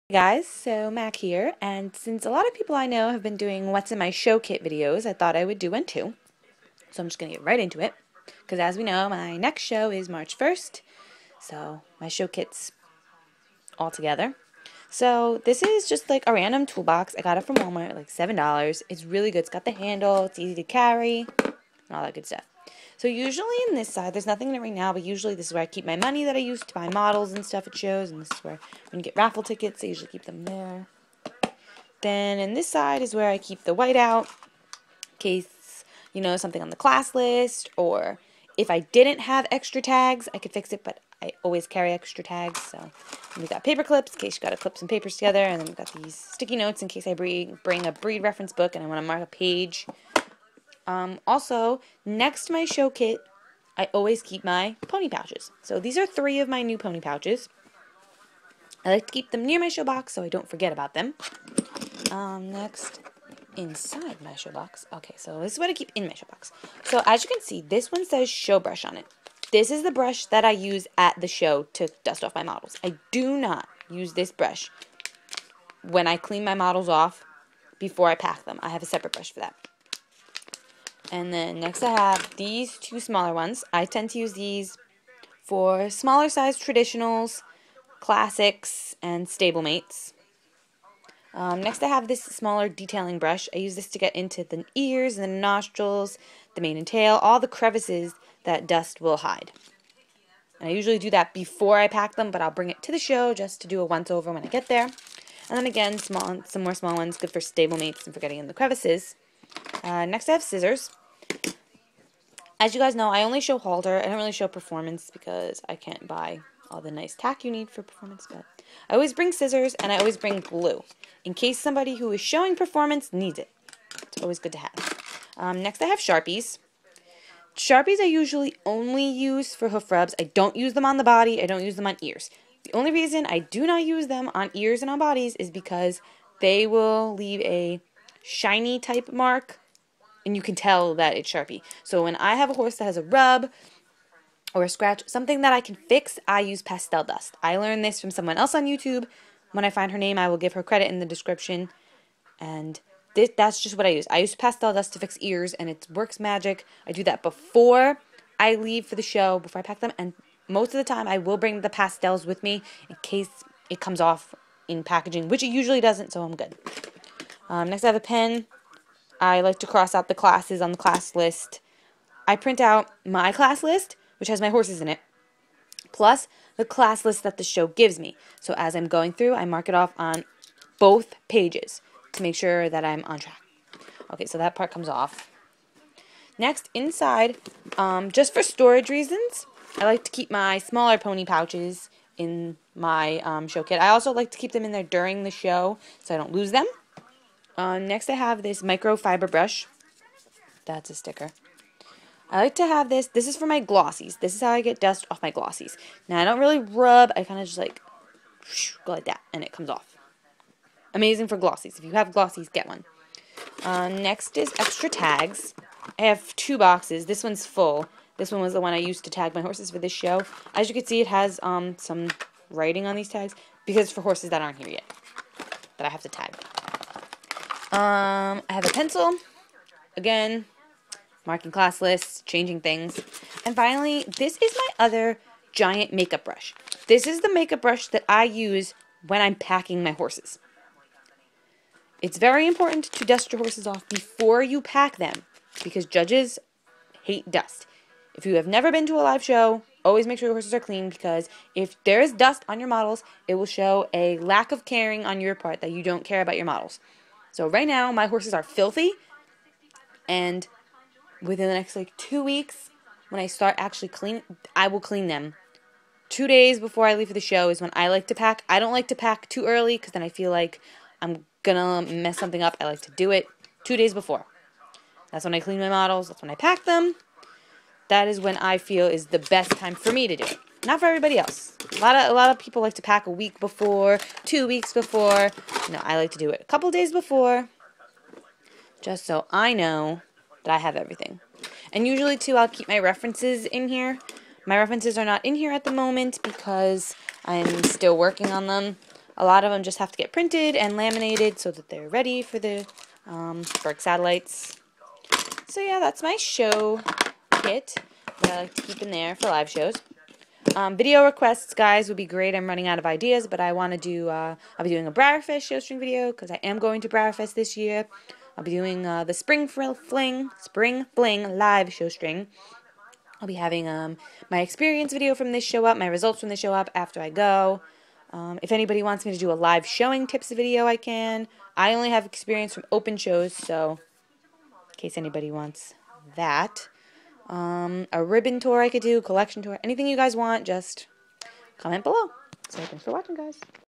Hey guys, so Mac here, and since a lot of people I know have been doing what's in my show kit videos, I thought I would do one too. So I'm just going to get right into it, because as we know, my next show is March 1st, so my show kit's all together. So this is just like a random toolbox. I got it from Walmart, like $7. It's really good. It's got the handle, it's easy to carry, and all that good stuff. So usually in this side, there's nothing in it right now, but usually this is where I keep my money that I use to buy models and stuff at shows, and this is where when you get raffle tickets, I usually keep them there. Then in this side is where I keep the whiteout, in case, something on the class list, or if I didn't have extra tags, I could fix it, but I always carry extra tags. So we got paper clips in case you got to clip some papers together, and then we've got these sticky notes in case I bring a breed reference book and I want to mark a page. Also, next to my show kit, I always keep my pony pouches. So these are 3 of my new pony pouches. I like to keep them near my show box so I don't forget about them. Next, inside my show box. Okay, so this is what I keep in my show box. So as you can see, this one says show brush on it. This is the brush that I use at the show to dust off my models. I do not use this brush when I clean my models off before I pack them. I have a separate brush for that. And then next I have these 2 smaller ones. I tend to use these for smaller size traditionals, classics, and stablemates. Next I have this smaller detailing brush. I use this to get into the ears and the nostrils, the mane and tail, all the crevices that dust will hide. And I usually do that before I pack them, but I'll bring it to the show just to do a once over when I get there. And then again, some more small ones, good for stablemates and for getting in the crevices. Next I have scissors. As you guys know, I only show halter. I don't really show performance because I can't buy all the nice tack you need for performance, but I always bring scissors and I always bring glue in case somebody who is showing performance needs it. It's always good to have. Next I have Sharpies. Sharpies I usually only use for hoof rubs. I don't use them on the body. I don't use them on ears. The only reason I do not use them on ears and on bodies is because they will leave a shiny type mark and you can tell that it's Sharpie. So when I have a horse that has a rub or a scratch, something that I can fix, I use pastel dust. I learned this from someone else on YouTube. When I find her name, I will give her credit in the description. And that's just what I use. I use pastel dust to fix ears, and it works magic. I do that before I leave for the show, before I pack them. And most of the time, I will bring the pastels with me in case it comes off in packaging, which it usually doesn't, so I'm good. Next, I have a pen. I like to cross out the classes on the class list. I print out my class list, which has my horses in it, plus the class list that the show gives me. So as I'm going through, I mark it off on both pages to make sure that I'm on track. Okay, so that part comes off. Next, inside, just for storage reasons, I like to keep my smaller pony pouches in my show kit. I also like to keep them in there during the show so I don't lose them. Next I have this microfiber brush. That's a sticker. I like to have this. This is for my glossies. This is how I get dust off my glossies. Now I don't really rub. I kind of just like go like that and it comes off. Amazing for glossies. If you have glossies, get one. Next is extra tags. I have 2 boxes. This one's full. This one was the one I used to tag my horses for this show. As you can see, it has some writing on these tags because it's for horses that aren't here yet that I have to tag. I have a pencil, again, marking class lists, changing things. And finally, this is my other giant makeup brush. This is the makeup brush that I use when I'm packing my horses. It's very important to dust your horses off before you pack them because judges hate dust. If you have never been to a live show, always make sure your horses are clean because if there is dust on your models, it will show a lack of caring on your part that you don't care about your models. So right now, my horses are filthy, and within the next 2 weeks, when I start actually cleaning, I will clean them. 2 days before I leave for the show is when I like to pack. I don't like to pack too early because then I feel like I'm gonna mess something up. I like to do it 2 days before. That's when I clean my models. That's when I pack them. That is when I feel is the best time for me to do it. Not for everybody else. A lot of people like to pack a week before, 2 weeks before. No, I like to do it a couple days before, just so I know that I have everything. And usually, too, I'll keep my references in here. My references are not in here at the moment because I'm still working on them. A lot of them just have to get printed and laminated so that they're ready for the Berg satellites. So yeah, that's my show kit that I like to keep in there for live shows. Video requests, guys, would be great. I'm running out of ideas, but I want to do, I'll be doing a Briarfest show string video because I am going to Briarfest this year. I'll be doing the Spring Fling live show string. I'll be having my experience video from this show up, my results from this show up after I go. If anybody wants me to do a live showing tips video, I can. I only have experience from open shows, so in case anybody wants that. A ribbon tour I could do, collection tour, anything you guys want, just comment below. So thanks for watching, guys.